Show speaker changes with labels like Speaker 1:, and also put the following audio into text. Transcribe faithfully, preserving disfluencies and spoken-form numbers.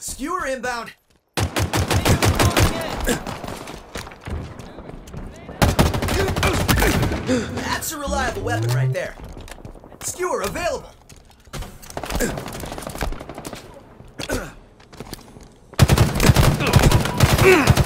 Speaker 1: Skewer inbound. That's a reliable weapon right there. Skewer available.
Speaker 2: Ugh!